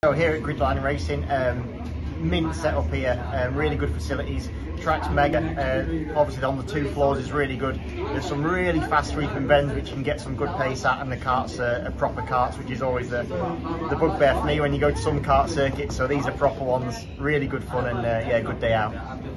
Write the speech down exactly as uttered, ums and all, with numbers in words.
So here at Gridline Racing, um, mint setup here, um, really good facilities, track's mega, uh, obviously on the two floors is really good. There's some really fast sweeping bends which you can get some good pace at, and the karts are, are proper karts, which is always the, the bugbear for me when you go to some kart circuits. So these are proper ones, really good fun, and uh, yeah, good day out.